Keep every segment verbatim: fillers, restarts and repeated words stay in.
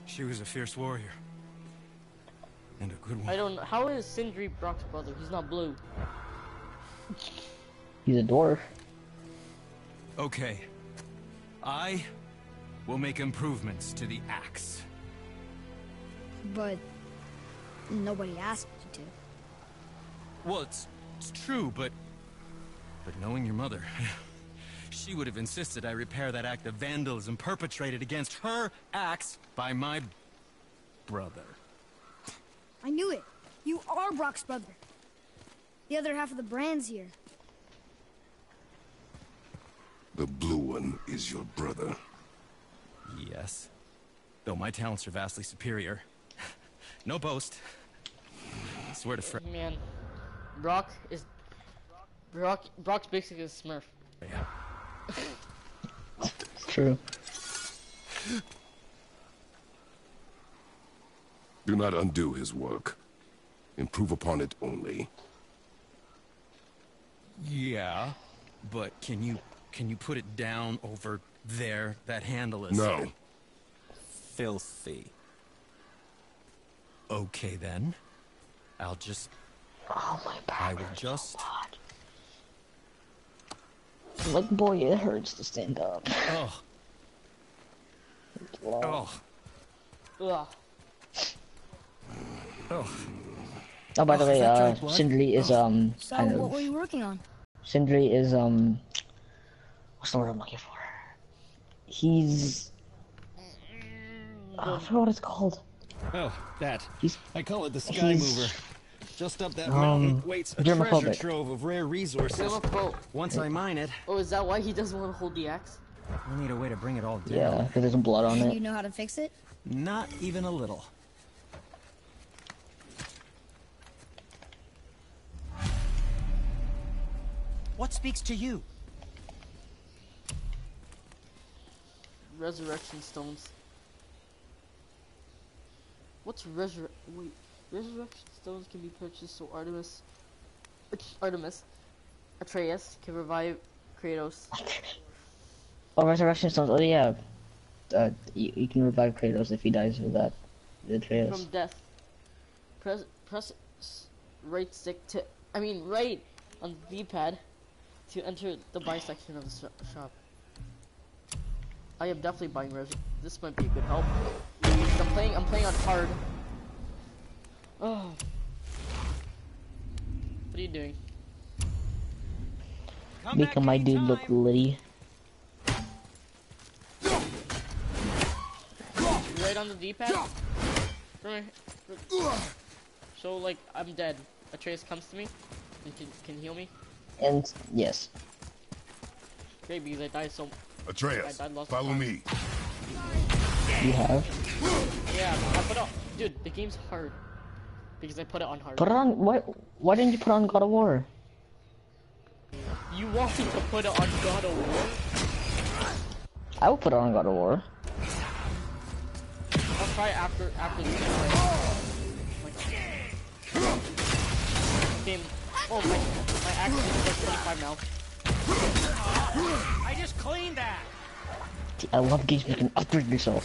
She was a fierce warrior. And a good one. I don't know. How is Sindri Brock's brother? He's not blue. He's a dwarf. Okay. I will make improvements to the axe. But nobody asked you to. Well, it's, it's true, but... But knowing your mother... She would have insisted I repair that act of vandalism perpetrated against her axe by my... brother. I knew it. You are Brock's brother. The other half of the brand's here. The blue one is your brother. Yes. Though my talents are vastly superior. No boast. I swear to fr- Man, Brock is... Brock, Brock's basically a Smurf. Yeah. True. Do not undo his work. Improve upon it only. Yeah, but can you can you put it down over there? That handle is No. filthy. Okay then, I'll just. Oh my back. I will just. Like, boy, it hurts to stand up. Oh. Oh. Ugh. Oh. Oh, by the Oh, way, is that uh, dried blood? Sindri is, um, So kind what of... were you working on? Sindri is, um... What's the word I'm looking for? He's... Oh, I forgot what it's called. Oh, that. He's... I call it the Sky he's- Mover. Just up that Um, mountain waits a germophobic. treasure trove of rare resources. Germaphobe. Once I mine it, Oh, is that why he doesn't want to hold the axe? we need a way to bring it all down. Yeah, because there's some blood on And you it. know how to fix it? Not even a little. What speaks to you? Resurrection stones. What's resur- wait, resurrection stones can be purchased so Artemis, Artemis, Atreus can revive Kratos. Oh, Resurrection Stones. Oh, yeah. Uh, you, you can revive Kratos if he dies with that. The Atreus. From death. Press, press s- right stick to, I mean right on the V-pad to enter the buy section of the sh shop. I am definitely buying res. This might be a good help. I'm playing. I'm playing on hard. Oh. What are you doing? Come Making back my dude look anytime. litty. Right on the D-pad. Right. So like I'm dead. Atreus comes to me and can can heal me. And, yes. Great, because I died so. Atreus, I died lots of follow times. me. You have. Yeah, I put it on. Dude, the game's hard because I put it on hard. Put it on. Why, why didn't you put on God of War? You want me to put it on God of War? I will put it on God of War. I'll try after after this. Game. Oh my! My axe is like twenty-five now. I just cleaned that. I love games where you can upgrade yourself.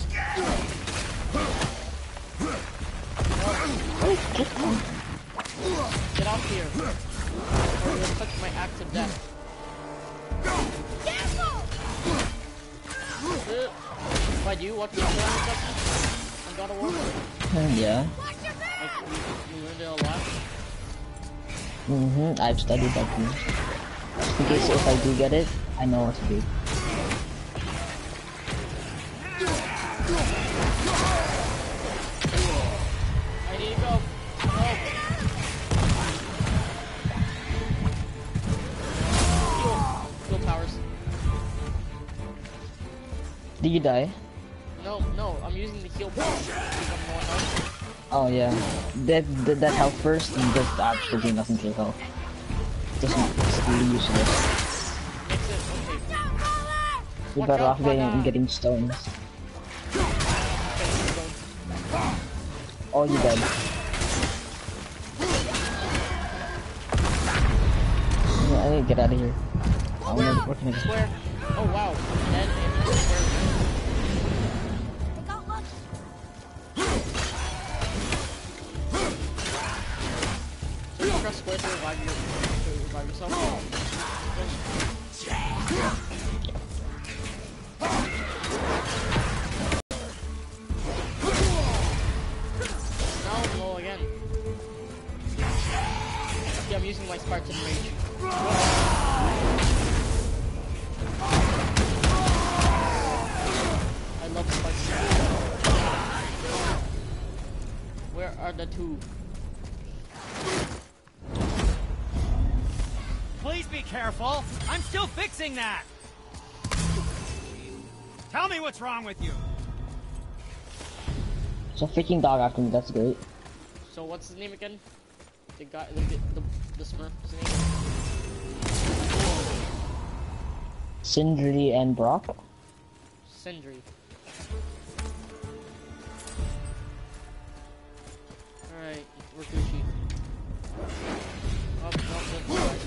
Get off here, or you'll touch my axe to death. Uh, Why do you watch me play on stuff? On God of War? Uh, yeah. Like, you, you learned it a lot. Mm-hmm. I've studied that game. In case if I do get it, I know what to do. I need to go. Help. Heal. Heal powers. Did you die? No, no, I'm using the heal powers. Because I'm more health. Oh yeah. That that, that health burst and does absolutely nothing to your health. Just it's useless. Makes it okay. You're Watch better out, off getting Paga. getting stones. Okay, don't. Oh, you dead. Yeah, I need to get out of here. I'm Where? not working again. Where? Oh wow. Dead. Where? to revive you. To revive yourself. Now I'm low again. Yeah, I'm using my Spartan Rage. I love Spartan Rage. Where are the two? Please be careful. I'm still fixing that. Tell me what's wrong with you. So freaking dog after me, that's great. So what's his name again? The guy, the the, the Smurf's name. Sindri and Brock? Sindri. Alright, Rikushi. Up, up, up, up.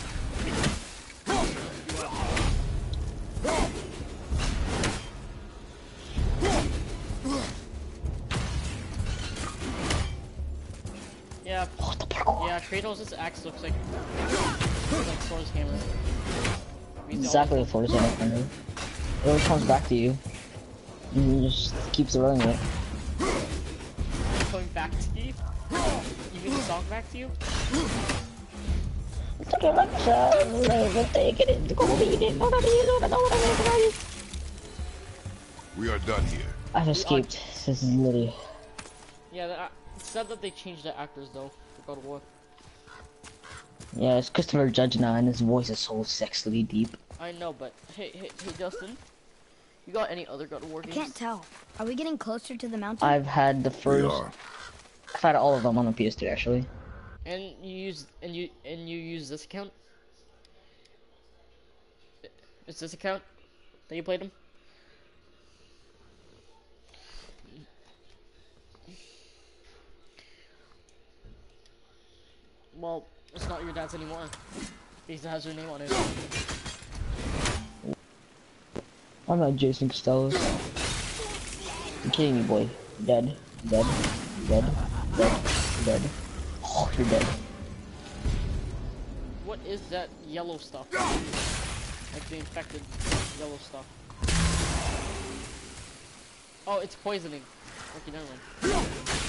Yeah, Oh, the parkour. yeah, Kratos' axe looks like, looks like Thor's hammer. He's the Exactly only- what Forza is. It always comes back to you. And you just keep throwing it. Coming back to you? You mean the song back to you? We are done here. I've escaped. This is literally. Yeah, the, uh, it's sad that they changed the actors though for God of War. Yeah, it's Christopher Judge now, and his voice is so sexily deep. I know, but hey, hey, hey, Justin, you got any other God of War I games? can't tell. Are we getting closer to the mountain? I've had the We first. are. I've had all of them on the P S three actually. And you use and you and you use this account? Is this account that you played them? Well, it's not your dad's anymore. Because it has your name on it. I'm not Jason Costello. You're kidding me, boy. Dead. Dead. Dead. Dead. Dead. Oh, you're dead. What is that yellow stuff? Like the infected yellow stuff. Oh, it's poisoning. Okay, never mind.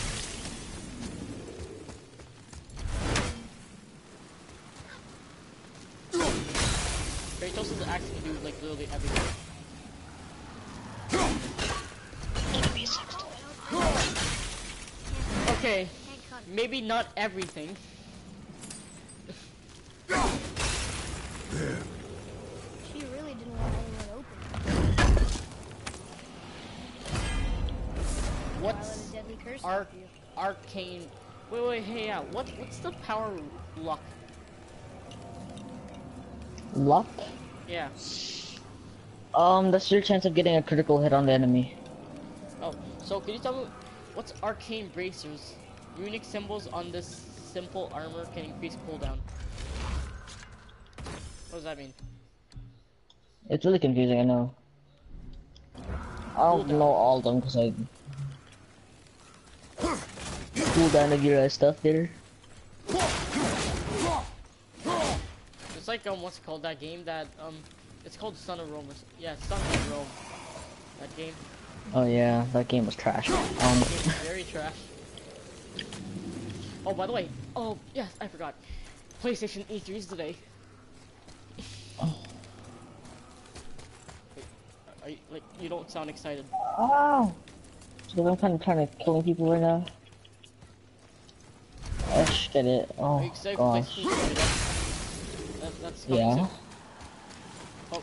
Kratos' axe can do like literally everything. Okay, maybe not everything. She really didn't want anyone open. Why let What's a deadly curse Ar stop you? arcane? Wait, wait, hey, yeah. What, what's the power luck? Luck? Yeah. Um, that's your chance of getting a critical hit on the enemy. Oh, so can you tell me what's arcane bracers? Runic symbols on this simple armor can increase cooldown. What does that mean? It's really confusing, I know. I don't know all of them because I cooldown of your uh, stuff there. It's like um, what's it called? That game that um, it's called Son of Rome. Or, s- yeah, Son of Rome. That game. Oh yeah, that game was trash. Um, That game is very trash. Oh, by the way, oh yes, I forgot. PlayStation E three is today. Wait, are you, like, you don't sound excited. oh! So I'm kind of trying to kill people right now. Gosh, get it. Are Oh you excited for gosh. PlayStation E three? That, that's coming Yeah. soon. Oh.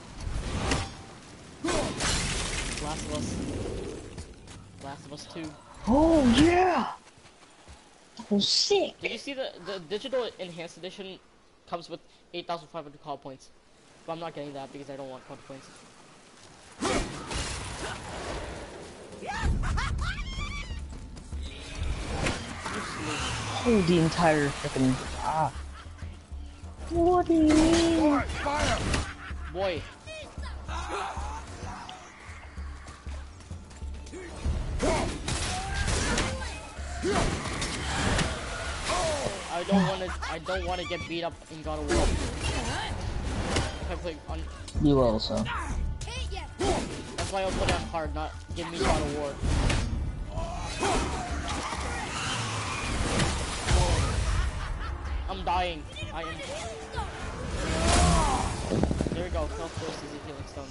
Last of Us. Last of Us two. Oh yeah! That was sick! Did you see the the digital enhanced edition comes with eight thousand five hundred call points? But I'm not getting that because I don't want call points. Oh, the entire freaking ah. What do you mean? Boy. I don't want to. I don't want to get beat up in God of War. If I play on, You will also. that's why I'll put it on hard, not give me God of War. I'm dying. I am. There we go. Of course, is a healing stone.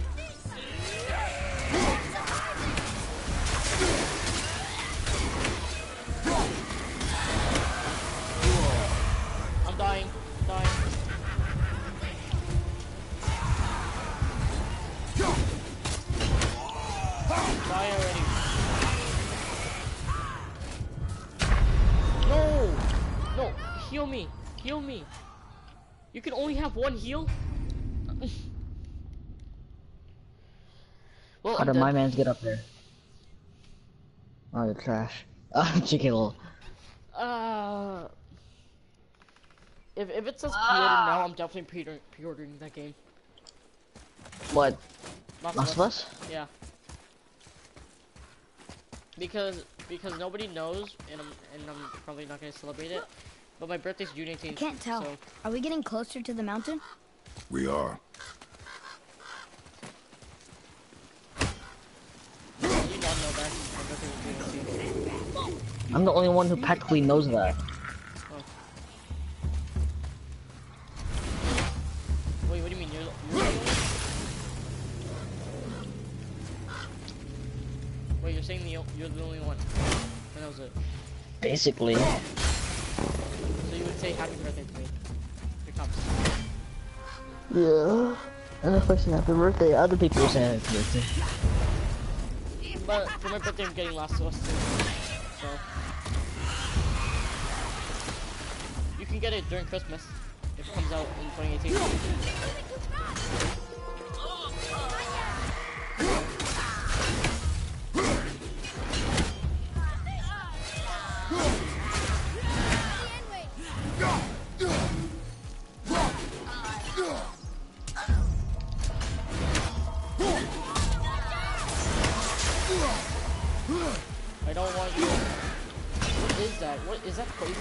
I'm dying. I'm dying. Die already. No! No! Heal me! Heal me! You can only have one heal? Well, How I'm did dead. my mans get up there? Oh, you're trash. Ah, chicken little. Uh, if, if it says pre-order now, I'm definitely pre-ordering, pre-ordering that game. What? Last Last of Us? Yeah. Because because nobody knows, and I'm and I'm probably not gonna celebrate it. But my birthday's June eighteenth. I can't tell. So Are we getting closer to the mountain? We are. you don't know that my birthday was June eighteenth. I'm the only one who practically knows that. Oh. Wait, what do you mean? You're, you're the only one? Wait, you're saying the, you're the only one? And that was it. Basically. So you would say happy birthday to me. Here comes. Yeah. And if I say happy birthday, other people will say happy birthday. But for my birthday, I'm getting Last of Us too. So you can get it during Christmas if it comes out in twenty eighteen. I don't want you. What is that? What is that poison?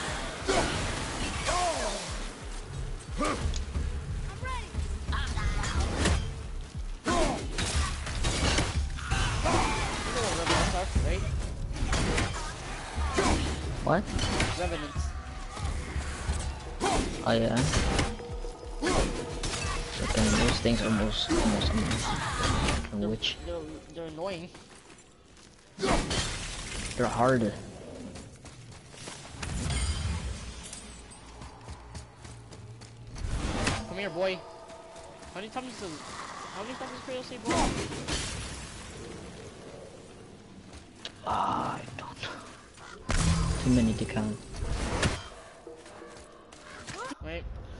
You know what revenants are, right? What? Revenants. Oh yeah. Okay, those things are most, almost amazing. Which They're, they're annoying. they're hard. Come here, boy. How many times does how many times does Kratos say boy? Ah, I don't know. Too many to count. Wait.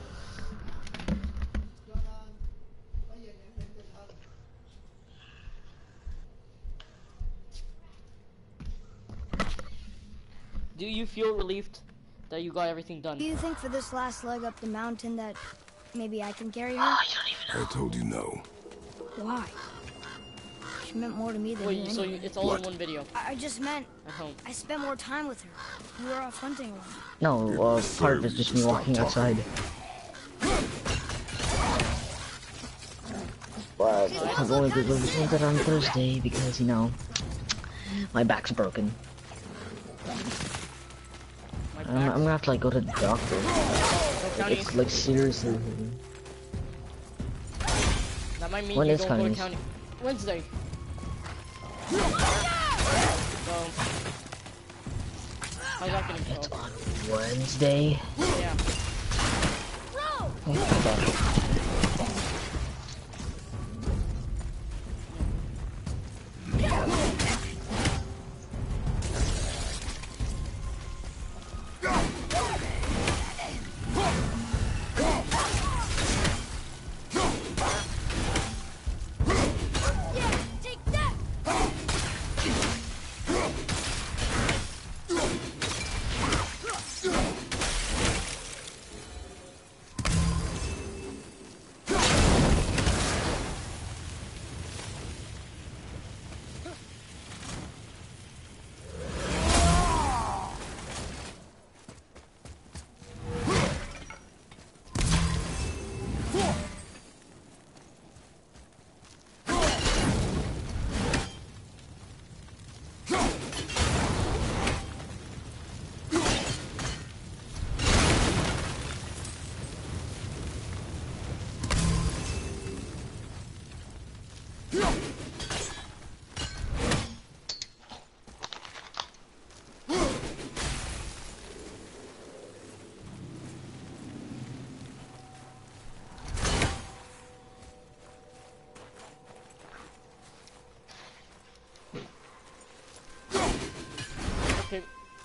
Do you feel relieved that you got everything done? Do you think for this last leg up the mountain that maybe I can carry her? Ah, you don't even know. I told you no. Why? She meant more to me than Wait, you so anyway. you, it's all What? in one video I, I just meant at home. I spent more time with her. We were off hunting a lot. No, It uh, deserves part of it's you just to me stop walking talking. outside. But I'm going to go to that on Thursday because, you know, my back's broken. My I'm, back. I'm gonna have to like go to the doctor. Cook County. It's like seriously. That might mean When you is don't go to Counties? county. Wednesday. So, how's that gonna It's go? on Wednesday. Yeah. Oh, fuck. Take that! Okay.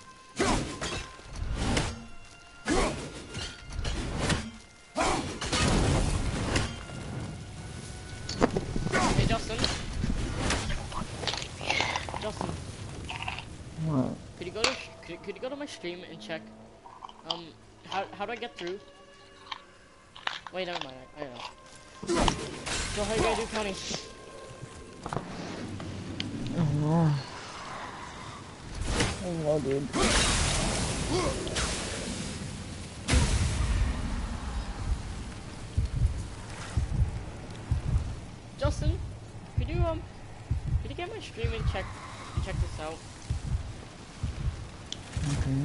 Hey, Justin. Justin. What? Could you go to could, could you go to my stream and check um how how do I get through? Wait, never mind. I, I don't know. So how you gonna do counting? Oh no, dude. Justin, could you um could you get my stream and check and check this out? Okay.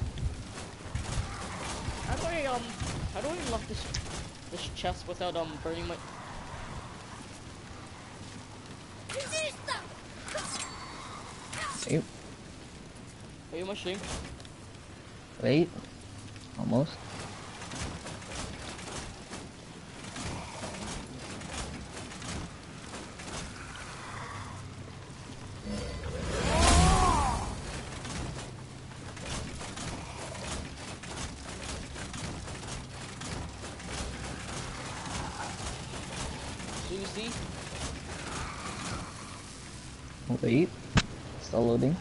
How do I um how do I unlock this this chest without um burning my Wait. Are you on my stream? Wait. Almost. Do you see? Wait. Still loading.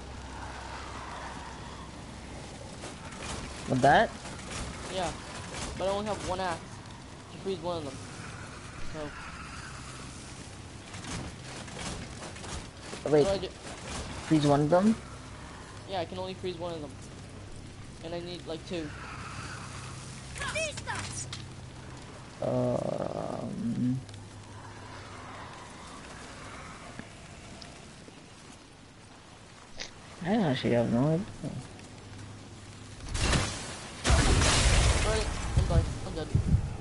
With that? Yeah. But I only have one axe to freeze one of them. So Wait. what do I do? Freeze one of them? Yeah, I can only freeze one of them. And I need like two. Um. I actually have no idea. Alright, I'm done. I'm dead.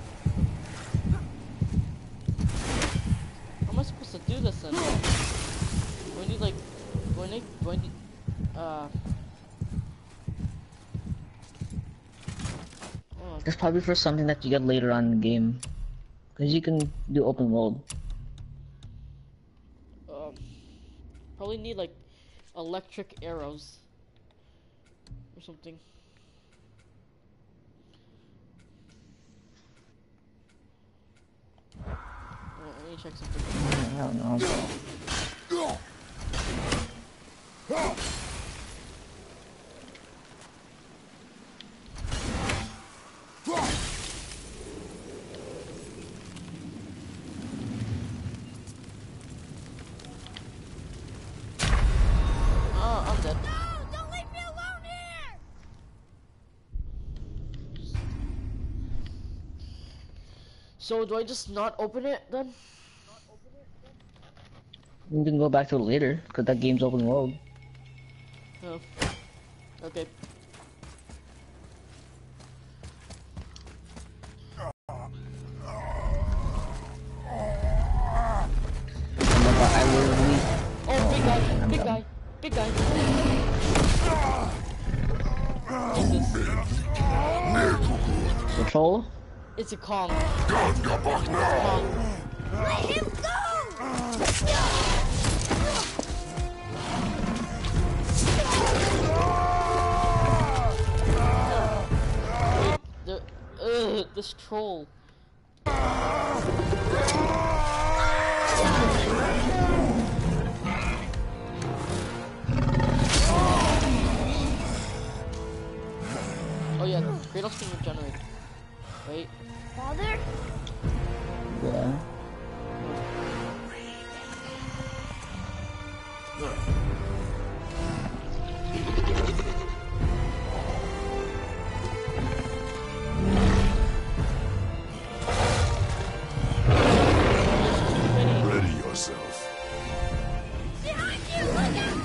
How am I supposed to do this then? Do I need like do I need do I need uh oh, That's probably for something that you get later on in the game. Because you can do open world. um probably need like electric arrows or something. Alright, let me check something. I don't know. Oh, I'm dead. No, don't leave me alone here! So do I just not open it then? You can go back to it later, because that game's open world. Oh. Okay. Remember, I literally... Oh, big guy, I'm big done. guy, big guy. What's this? Patrol? It's a Kong. It's a Kong. Let him go! The, ugh, this troll. Oh yeah, Kratos can regenerate. Wait. Father? Yeah. Ready yourself. Behind you! Look out!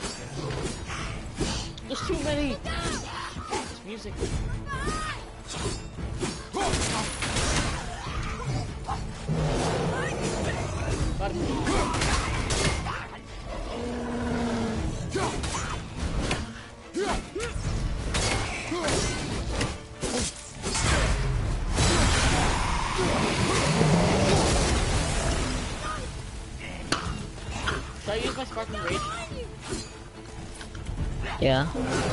There's too many! It's music. Got him. Should I use my sparkling rage? Yeah.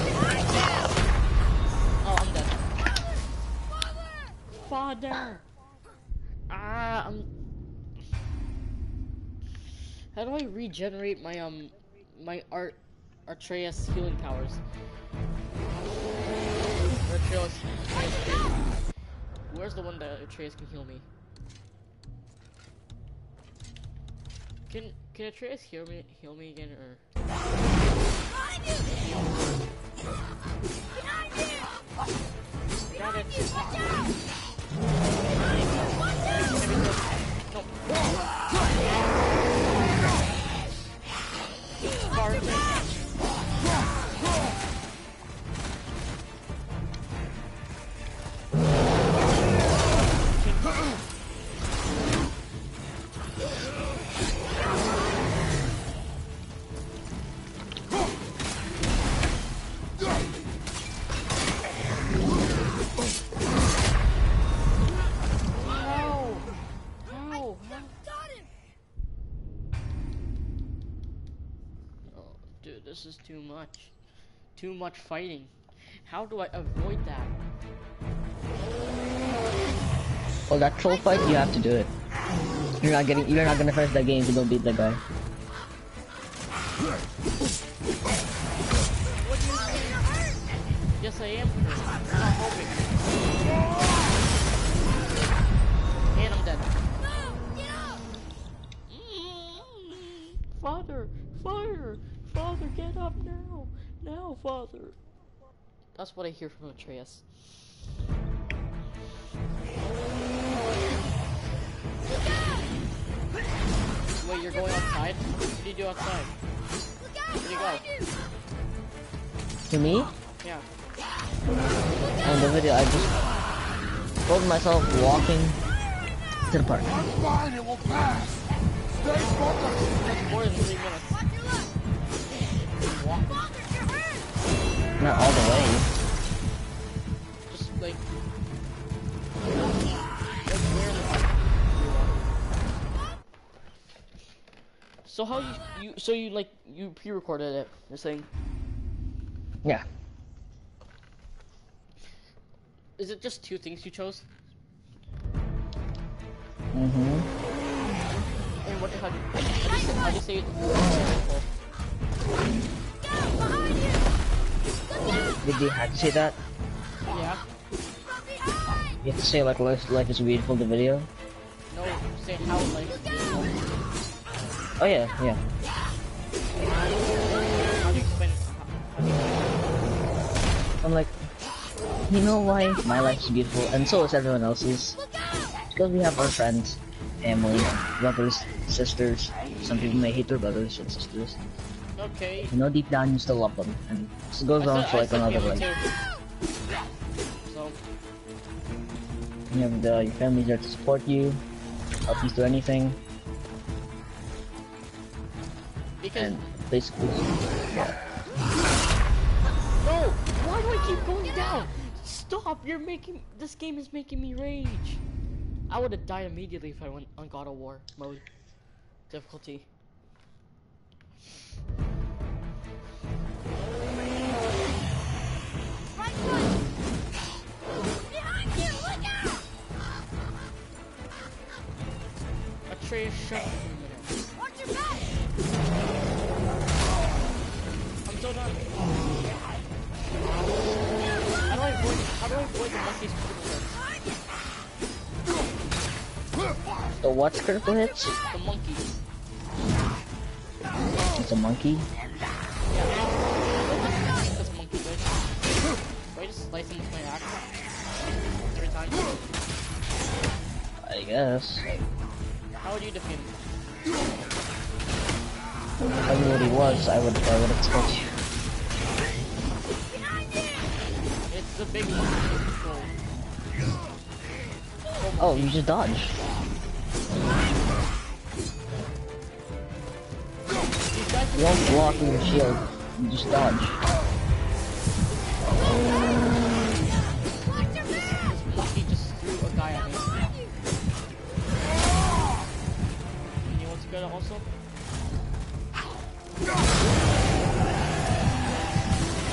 Oh, I'm dead. Father! Ah, I'm... How do I regenerate my, um, my Art... Atreus healing powers? Atreus... Atreus Where's the one that Atreus can heal me? Can, can Atreus heal me, heal me again, or... Behind you! Behind you! Got it. Behind you! Watch out! Behind you! Watch out! No. Spartan. This is too much. Too much fighting. How do I avoid that? Well, that troll fight, you have to do it. You're not getting. You're not gonna finish that game if you don't beat that guy. What do you mean? Yes, I am. I'm not hoping. And I'm dead. Father, Father, Father, get up now, now, Father. That's what I hear from Atreus. Wait, you're going outside? What do you do outside? Where do you go? To me? Yeah. On the video, I just told myself walking to the park. Fine, it will pass. Stay focused. More than three minutes. Walk. Not all the way. Just like. Like where in the park? So how you you so you like you pre-recorded it? You're saying. Yeah. Is it just two things you chose? Mm-hmm. And what how do you, how do you, say- how do you say it? Did you have to say that? Yeah. You have to say like life, life is beautiful. The video. No, say how like. Oh yeah, yeah. How do you explain? How, how do you I'm like, you know why my life is beautiful, and so is everyone else's. Because we have our friends, family, brothers, sisters. Some people may hate their brothers and sisters. Okay. You know, deep down you still love them, and it goes on for like another like. So. You have the, your family's there to support you, help you through anything, Because. and basically, yeah. No! Why do I keep going down? Stop! You're making. This game is making me rage. I would have died immediately if I went on God of War mode. Difficulty. Right foot! Behind you! Look out! Atreus, shut up for a minute. Watch your back! I'm so done. How do I avoid? How do I avoid the monkey's critical hits? The what's critical hits? The monkey. It's a monkey. This monkey bitch. Do I just slice him with my axe every time? I guess. How would you defeat him? If I knew what he was, I would, I would have told you. It's the big monkey control. Oh, you just dodge. These guys You won't block with your shield. You just dodge. This monkey just threw a guy at me. You know what's good also?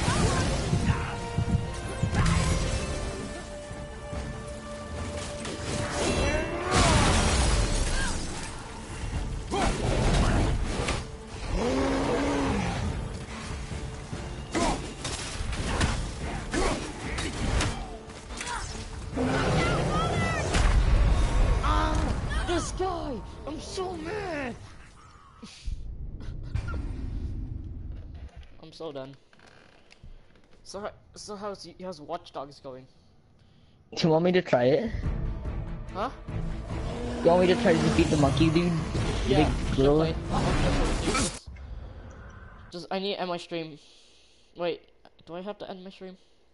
I'm so mad. I'm so done. So, ho- so how's y- how's Watch Dogs going? Do you want me to try it? Huh? You want me to try to defeat the monkey dude? The Yeah. big gorilla? definitely. Just, just I need to end my stream. Wait, do I have to end my stream?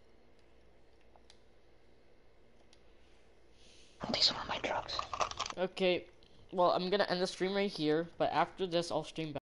I'll take some of my drugs. Okay. Well, I'm gonna end the stream right here, but after this, I'll stream back.